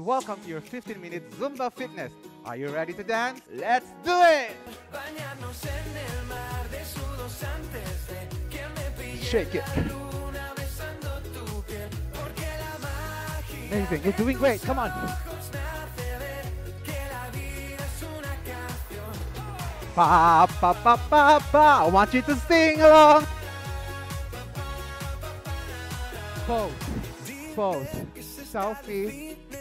welcome to your 15-minute Zumba fitness. Are you ready to dance? Let's do it! Shake it. Amazing, you're doing great, come on. Pa, pa, pa, pa, pa. I want you to sing along. Pose, pose, selfie.